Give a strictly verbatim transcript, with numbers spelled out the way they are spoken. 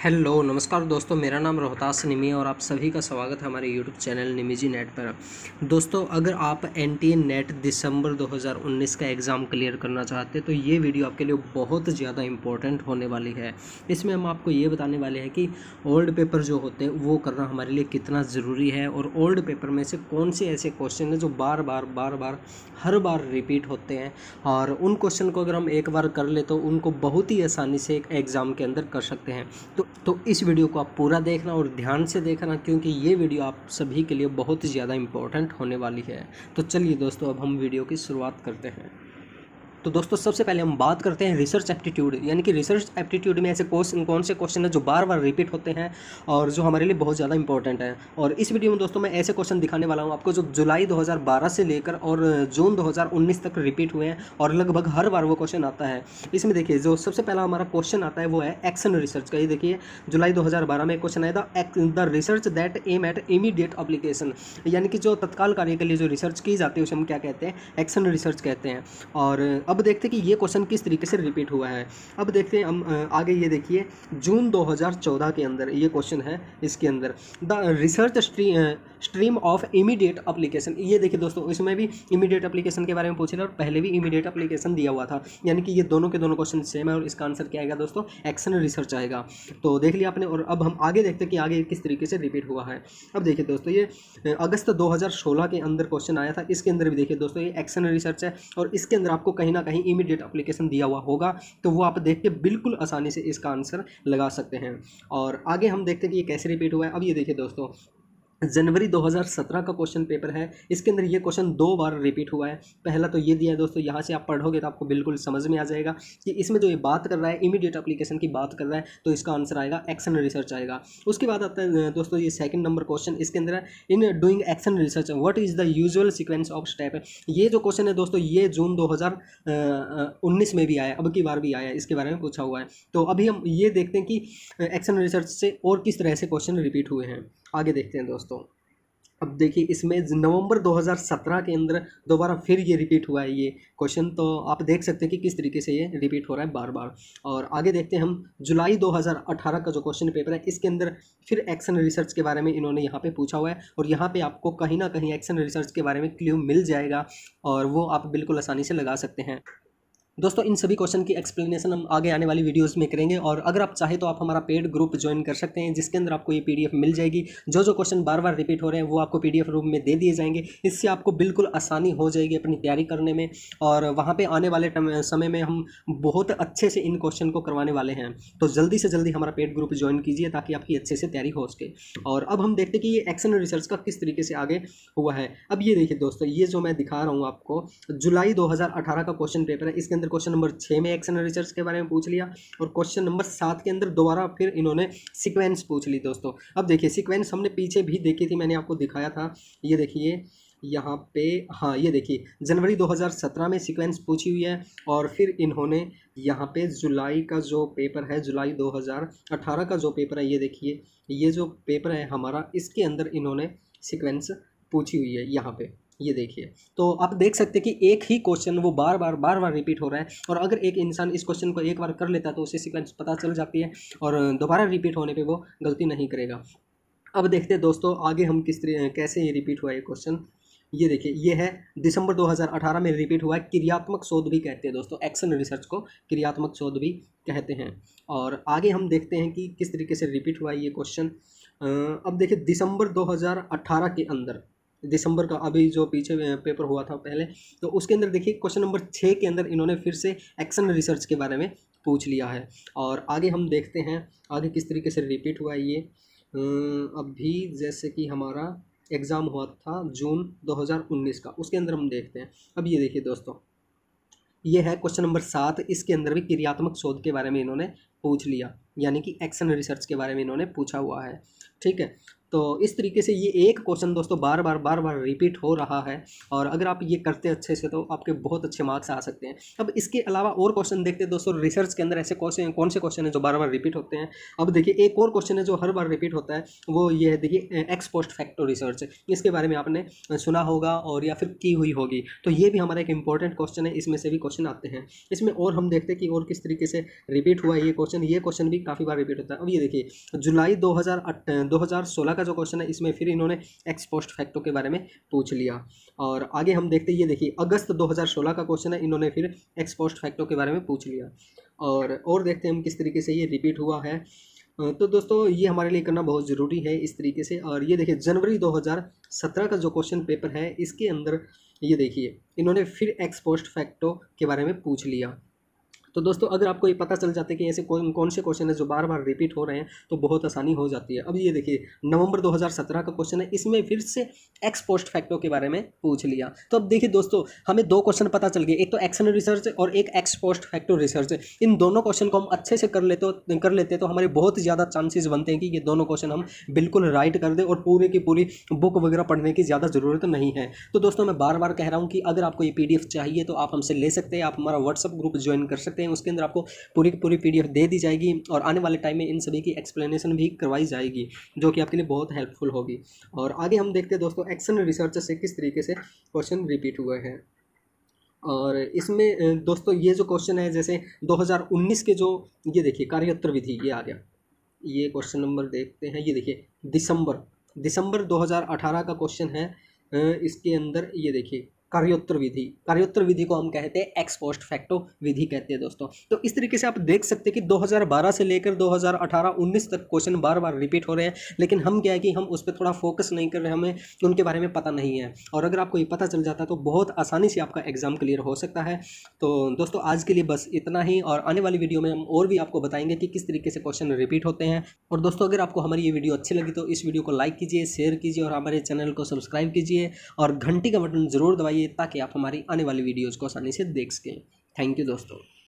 Hello नमस्कार दोस्तों, मेरा नाम रोहतास निमी है और आप सभी का स्वागत है हमारे यूट्यूब चैनल निमीजी नेट पर। दोस्तों, अगर आप एनटीए नेट दिसंबर दो हज़ार उन्नीस का एग्ज़ाम क्लियर करना चाहते हैं तो ये वीडियो आपके लिए बहुत ज़्यादा इंपॉर्टेंट होने वाली है। इसमें हम आपको ये बताने वाले हैं कि ओल्ड पेपर जो होते हैं वो करना हमारे लिए कितना ज़रूरी है और ओल्ड पेपर में से कौन से ऐसे क्वेश्चन हैं जो बार बार बार बार हर बार रिपीट होते हैं और उन क्वेश्चन को अगर हम एक बार कर ले तो उनको बहुत ही आसानी से एक एग्ज़ाम के अंदर कर सकते हैं। तो तो इस वीडियो को आप पूरा देखना और ध्यान से देखना, क्योंकि ये वीडियो आप सभी के लिए बहुत ही ज़्यादा इम्पोर्टेंट होने वाली है। तो चलिए दोस्तों, अब हम वीडियो की शुरुआत करते हैं। तो दोस्तों, सबसे पहले हम बात करते हैं रिसर्च एप्टीट्यूड, यानी कि रिसर्च एप्टीट्यूड में ऐसे क्वेश्चन कौन से क्वेश्चन है जो बार बार रिपीट होते हैं और जो हमारे लिए बहुत ज़्यादा इंपॉर्टेंट है। और इस वीडियो में दोस्तों मैं ऐसे क्वेश्चन दिखाने वाला हूं आपको जो जुलाई दो हज़ार बारह से लेकर और जून दो हज़ार उन्नीस तक रिपीट हुए हैं और लगभग हर बार वो क्वेश्चन आता है। इसमें देखिए, जो सबसे पहला हमारा क्वेश्चन आता है वो है एक्शन रिसर्च का। ये देखिए, जुलाई दो हज़ार बारह में क्वेश्चन आया था, the research that aim at immediate application, यानी कि जो तत्काल कार्य के लिए जो रिसर्च की जाती है उसे हम क्या कहते हैं, एक्शन रिसर्च कहते हैं। और अब देखते हैं कि ये क्वेश्चन किस तरीके से रिपीट हुआ है। अब देखते हैं हम आगे, ये देखिए जून दो हज़ार चौदह के अंदर ये क्वेश्चन है। इसके अंदर the research stream of immediate application, ये देखिए दोस्तों, इसमें भी इमीडिएट एप्लीकेशन के बारे में पूछे और पहले भी इमीडिएट एप्लीकेशन दिया हुआ था, यानी कि ये दोनों के दोनों क्वेश्चन सेम है और इसका आंसर क्या आएगा दोस्तों, एक्शन रिसर्च आएगा। तो देख लिया आपने। और अब हम आगे देखते हैं कि आगे किस तरीके से रिपीट हुआ है। अब देखिए दोस्तों, ये अगस्त दो हज़ार सोलह के अंदर क्वेश्चन आया था। इसके अंदर भी देखिए दोस्तों, ये एक्शन रिसर्च है और इसके अंदर आपको कहीं ना कहीं इमीडिएट एप्लीकेशन दिया हुआ होगा, तो वो आप देख के बिल्कुल आसानी से इसका आंसर लगा सकते हैं। और आगे हम देखते हैं कि ये कैसे रिपीट हुआ है। अब ये देखिए दोस्तों, जनवरी दो हज़ार सत्रह का क्वेश्चन पेपर है। इसके अंदर ये क्वेश्चन दो बार रिपीट हुआ है। पहला तो ये दिया है दोस्तों, यहाँ से आप पढ़ोगे तो आपको बिल्कुल समझ में आ जाएगा कि इसमें जो ये बात कर रहा है, इमीडिएट एप्लीकेशन की बात कर रहा है, तो इसका आंसर आएगा एक्शन रिसर्च आएगा। उसके बाद आता है दोस्तों ये सेकंड नंबर क्वेश्चन। इसके अंदर है, in doing action research what is the usual sequence of step. ये जो क्वेश्चन है दोस्तों, ये जून दो हज़ार उन्नीस में भी आया, अब की बार भी आया, इसके बारे में पूछा हुआ है। तो अभी हम ये देखते हैं कि एक्शन रिसर्च से और किस तरह से क्वेश्चन रिपीट हुए हैं। आगे देखते हैं दोस्तों। अब देखिए, इसमें नवंबर दो हज़ार सत्रह के अंदर दोबारा फिर ये रिपीट हुआ है ये क्वेश्चन, तो आप देख सकते हैं कि किस तरीके से ये रिपीट हो रहा है बार बार। और आगे देखते हैं हम, जुलाई दो हज़ार अठारह का जो क्वेश्चन पेपर है, इसके अंदर फिर एक्शन रिसर्च के बारे में इन्होंने यहाँ पे पूछा हुआ है और यहाँ पे आपको कहीं ना कहीं एक्शन रिसर्च के बारे में क्लू मिल जाएगा और वो आप बिल्कुल आसानी से लगा सकते हैं। दोस्तों, इन सभी क्वेश्चन की एक्सप्लेनेशन हम आगे आने वाली वीडियोस में करेंगे और अगर आप चाहे तो आप हमारा पेड ग्रुप ज्वाइन कर सकते हैं, जिसके अंदर आपको ये पीडीएफ मिल जाएगी। जो जो क्वेश्चन बार बार रिपीट हो रहे हैं वो आपको पीडीएफ रूप में दे दिए जाएंगे। इससे आपको बिल्कुल आसानी हो जाएगी अपनी तैयारी करने में और वहाँ पे आने वाले समय में हम बहुत अच्छे से इन क्वेश्चन को करवाने वाले हैं। तो जल्दी से जल्दी हमारा पेड ग्रुप ज्वाइन कीजिए ताकि आपकी अच्छे से तैयारी हो सके। और अब हम देखते हैं कि ये एक्शन रिसर्च का किस तरीके से आगे हुआ है। अब ये देखिए दोस्तों, ये जो मैं दिखा रहा हूँ आपको, जुलाई दो हज़ार अठारह का क्वेश्चन पेपर है। इसके अंदर क्वेश्चन नंबर छः एक्शन रिसर्च के बारे में पूछ लिया और क्वेश्चन नंबर सात के अंदर दोबारा फिर इन्होंने सीक्वेंस पूछ ली दोस्तों। अब देखिए, सीक्वेंस हमने पीछे भी देखी थी, मैंने आपको दिखाया था। ये देखिए यहाँ पे, हाँ ये देखिए, जनवरी दो हज़ार सत्रह में सीक्वेंस पूछी हुई है और फिर इन्होंने यहाँ पे जुलाई का जो पेपर है, जुलाई दो हज़ार अठारह का जो पेपर है, ये देखिए, ये जो पेपर है हमारा, इसके अंदर इन्होंने सीक्वेंस पूछी हुई है यहाँ पे, ये देखिए। तो आप देख सकते हैं कि एक ही क्वेश्चन वो बार बार बार बार रिपीट हो रहा है और अगर एक इंसान इस क्वेश्चन को एक बार कर लेता है तो उसे सीक्वेंस पता चल जाती है और दोबारा रिपीट होने पे वो गलती नहीं करेगा। अब देखते हैं दोस्तों आगे हम किस तरह कैसे ये रिपीट हुआ है क्वेश्चन। ये देखिए, ये है दिसंबर दो हज़ार अठारह में रिपीट हुआ है। क्रियात्मक शोध भी कहते हैं दोस्तों, एक्शन रिसर्च को क्रियात्मक शोध भी कहते हैं। और आगे हम देखते हैं कि किस तरीके से रिपीट हुआ है ये क्वेश्चन। अब देखिए, दिसंबर दो हज़ार अठारह के अंदर, दिसंबर का अभी जो पीछे पेपर हुआ था पहले, तो उसके अंदर देखिए क्वेश्चन नंबर छः के अंदर इन्होंने फिर से एक्शन रिसर्च के बारे में पूछ लिया है। और आगे हम देखते हैं आगे किस तरीके से रिपीट हुआ है ये। अभी जैसे कि हमारा एग्ज़ाम हुआ था जून दो हज़ार उन्नीस का, उसके अंदर हम देखते हैं। अब ये देखिए दोस्तों, ये है क्वेश्चन नंबर सात। इसके अंदर भी क्रियात्मक शोध के बारे में इन्होंने पूछ लिया, यानी कि एक्शन रिसर्च के बारे में इन्होंने पूछा हुआ है। ठीक है, तो इस तरीके से ये एक क्वेश्चन दोस्तों बार बार बार बार रिपीट हो रहा है, और अगर आप ये करते अच्छे से तो आपके बहुत अच्छे मार्क्स आ सकते हैं। अब इसके अलावा और क्वेश्चन देखते हैं दोस्तों, रिसर्च के अंदर ऐसे क्वेश्चन कौन से क्वेश्चन है जो बार बार रिपीट होते हैं। अब देखिए एक और क्वेश्चन है जो हर बार रिपीट होता है, वो ये है देखिए एक्स पोस्ट फैक्टो रिसर्च। इसके बारे में आपने सुना होगा और या फिर की हुई होगी, तो ये भी हमारा एक इंपॉर्टेंट क्वेश्चन है, इसमें से भी क्वेश्चन आते हैं। इसमें और हम देखते हैं कि और किस तरीके से रिपीट हुआ है ये क्वेश्चन। ये क्वेश्चन भी काफ़ी बार रिपीट होता है। अब ये देखिए जुलाई दो हज़ार सोलह का जो क्वेश्चन है, इसमें फिर इन्होंने एक्स पोस्ट फैक्टो के बारे में पूछ लिया। और आगे हम देखते हैं, ये देखिए अगस्त दो हज़ार सोलह का क्वेश्चन है, इन्होंने फिर एक्स पोस्ट फैक्टो के बारे में पूछ लिया। और और देखते हैं हम किस तरीके से ये रिपीट हुआ है। तो दोस्तों ये हमारे लिए करना बहुत ज़रूरी है इस तरीके से। और ये देखिए जनवरी दो हज़ार सत्रह का जो क्वेश्चन पेपर है, इसके अंदर ये देखिए इन्होंने फिर एक्स पोस्ट फैक्टो के बारे में पूछ लिया। तो दोस्तों अगर आपको ये पता चल जाता है कि ऐसे कौन कौन से क्वेश्चन है जो बार बार रिपीट हो रहे हैं, तो बहुत आसानी हो जाती है। अब ये देखिए नवंबर दो हज़ार सत्रह का क्वेश्चन है, इसमें फिर से एक्स पोस्ट फैक्टो के बारे में पूछ लिया। तो अब देखिए दोस्तों हमें दो क्वेश्चन पता चल गए, एक तो एक्शन रिसर्च और एक एक्स पोस्ट फैक्टो रिसर्च। इन दोनों क्वेश्चन को हम अच्छे से कर लेते कर लेते तो हमारे बहुत ज़्यादा चांसेस बनते हैं कि ये दोनों क्वेश्चन हम बिल्कुल राइट कर दें, और पूरे की पूरी बुक वगैरह पढ़ने की ज़्यादा ज़रूरत नहीं है। तो दोस्तों मैं बार बार कह रहा हूँ कि अगर आपको ये पी डी एफ चाहिए तो आप हमसे ले सकते हैं, आप हमारा व्हाट्सअप ग्रुप ज्वाइन कर सकते हैं। उसके अंदर आपको पूरी की पूरी पीडीएफ दे दी जाएगी, और आने वाले टाइम में इन सभी की एक्सप्लेनेशन भी करवाई जाएगी, जो कि आपके लिए बहुत हेल्पफुल होगी। और आगे हम देखते हैं दोस्तों एक्शन रिसर्च से किस तरीके से क्वेश्चन रिपीट हुए हैं। और इसमें दोस्तों ये जो क्वेश्चन है, जैसे दो हज़ार उन्नीस के जो ये देखिए कार्योत्तर विधि, ये आ गया, ये क्वेश्चन नंबर देखते हैं। ये देखिए दिसंबर दिसंबर दो हज़ार अठारह का क्वेश्चन है। इसके अंदर ये देखिए कार्योत्तर विधि, कार्योत्तर विधि को हम कहते हैं एक्स पोस्ट फैक्टो विधि कहते हैं दोस्तों। तो इस तरीके से आप देख सकते हैं कि दो हज़ार बारह से लेकर दो हज़ार अठारह उन्नीस तक क्वेश्चन बार बार रिपीट हो रहे हैं, लेकिन हम क्या है कि हम उस पर थोड़ा फोकस नहीं कर रहे, हमें उनके बारे में पता नहीं है। और अगर आपको ये पता चल जाता तो बहुत आसानी से आपका एग्जाम क्लियर हो सकता है। तो दोस्तों आज के लिए बस इतना ही, और आने वाली वीडियो में हम और भी आपको बताएंगे कि किस तरीके से क्वेश्चन रिपीट होते हैं। और दोस्तों अगर आपको हमारी ये वीडियो अच्छी लगी तो इस वीडियो को लाइक कीजिए, शेयर कीजिए, और हमारे चैनल को सब्सक्राइब कीजिए, और घंटी का बटन जरूर दबाइए ताकि आप हमारी आने वाली वीडियोज़ को आसानी से देख सकें। थैंक यू दोस्तों।